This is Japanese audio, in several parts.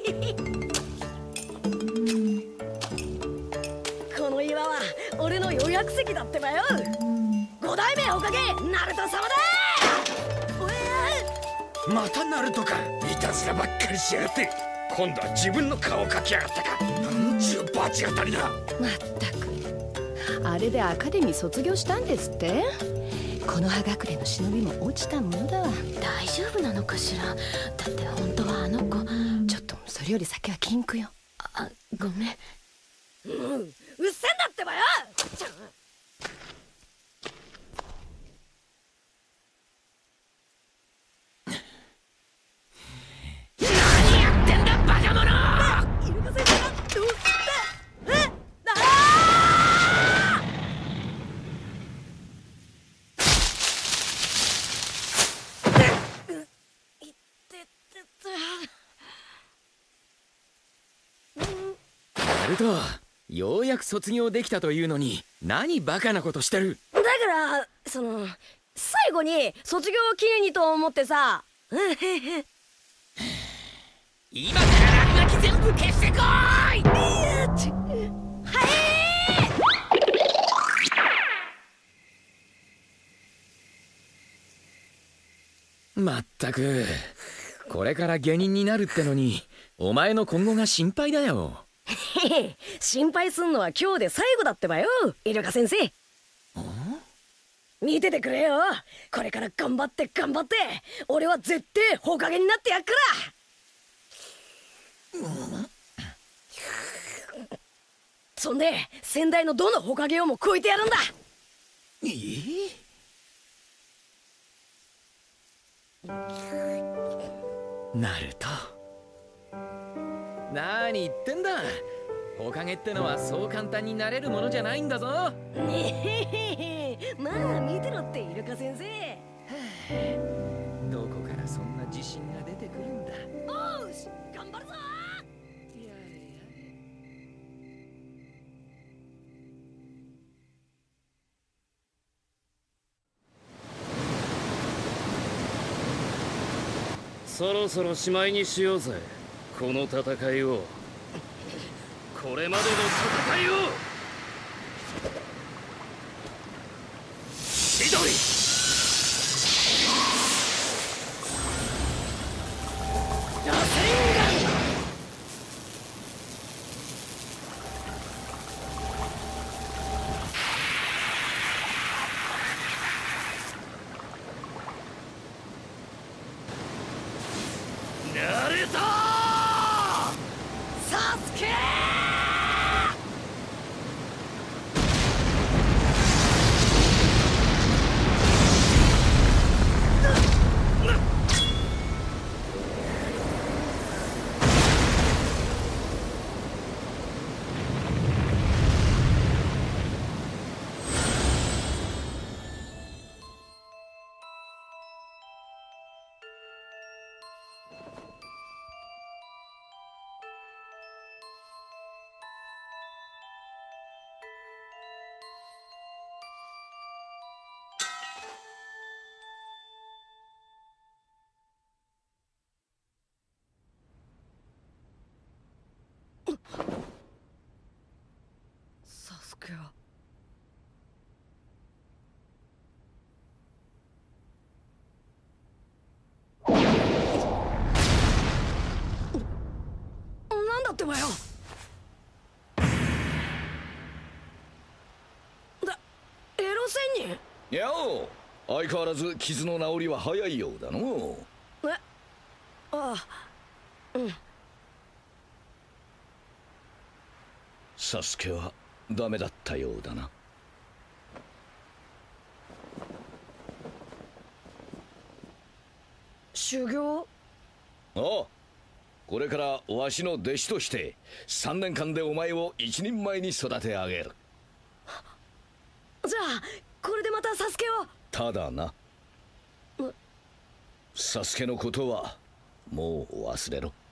この岩は俺の予約席だってばよ。五代目おかげナルト様だ。 またナルトか。いたずらばっかりしやがって。今度は自分の顔を描きやがったか。なんちゅうバチ当たりだ。 まったく、あれでアカデミー卒業したんですって。この葉隠れの忍びも落ちたものだわ。 大丈夫なのかしら。だって本当はあの子。 ちょっとそれより先は禁句よ。 あ、ごめん。 うっせんだってばよ。 何やってんだバカ者。 イルカ先生がどうしてナルト、ようやく卒業できたというのに何バカなことしてる。 だから最後に卒業記念にと思ってさ。 今から落書き全部消してこーい。 まったく、これから下人になるってのにお前の今後が心配だよ。 心配すんのは今日で最後だってばよ、イルカ先生。見ててくれよ。これから頑張って俺は絶対ほかげになってやっから。そんで先代のどのほかげをも超えてやるんだ。 ナルト、何言ってんだ。ほかげってのはそう簡単になれるものじゃないんだぞ。 まあ見てろってイルカ先生。 どこからそんな自信が出てくるんだ。 おーし、頑張るぞ。 そろそろしまいにしようぜ、この戦いを。これまでの戦いを。千鳥螺旋丸。ナルトサスケ。サスケはなんだってばよ。エロ仙人。 やお、相変わらず傷の治りは早いようだの。 ああ、うん。 サスケはダメだったようだな。 修行？ ああ、これからわしの弟子として3年間でお前を一人前に育て上げる。 じゃあこれでまたサスケを。 ただな、サスケのことはもう忘れろ。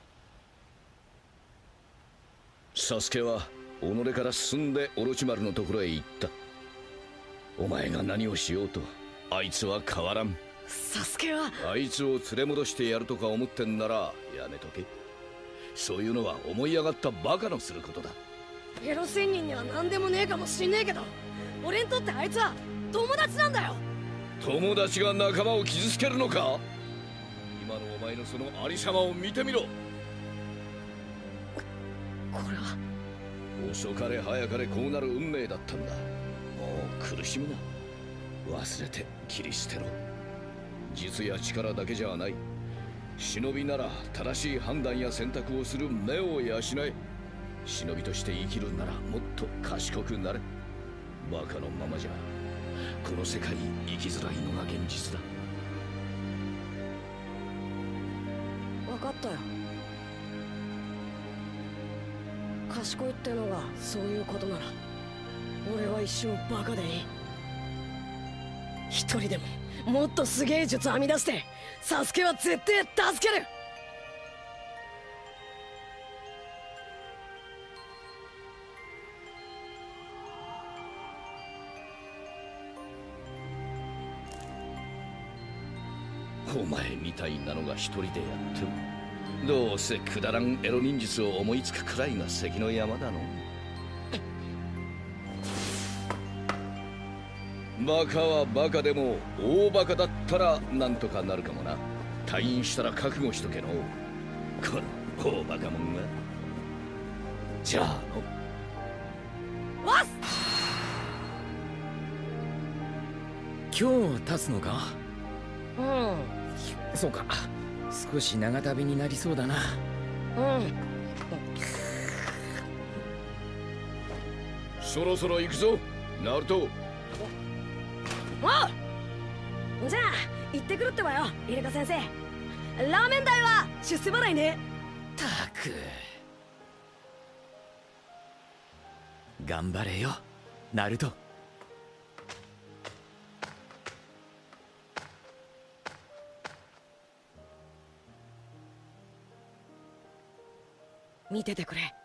サスケは己から進んでオロチマルのところへ行った。お前が何をしようとあいつは変わらん。 サスケはあいつを連れ戻してやるとか思ってんならやめとけ。 そういうのは思い上がったバカのすることだ。 エロ仙人には何でもねえかもしんねえけど、俺にとってあいつは友達なんだよ。 友達が仲間を傷つけるのか？今のお前のそのありさまを見てみろ。 これは遅かれ早かれこうなる運命だったんだ。もう苦しむな。忘れて切り捨てろ。術や力だけじゃない。忍びなら正しい判断や選択をする目を養え。忍びとして生きるならもっと賢くなれ。バカのままじゃこの世界生きづらいのが現実だ。 分かったよ。賢いってのがそういうことなら、俺は一生バカでいい。一人でももっとすげえ術編み出してサスケは絶対助ける。 お前みたいなのが一人でやってもどうせくだらんエロ忍術を思いつくくらいが関の山だの。バカはバカでも大バカだったらなんとかなるかもな。退院したら覚悟しとけの、この大バカもんが。じゃあのわっ今日経つのか？ うんそうか、少し長旅になりそうだな。 そろそろ行くぞナルト。 おうじゃあ行ってくるってばよイルカ先生。ラーメン代は出世払いね。 たく頑張れよナルト。 見ててくれ。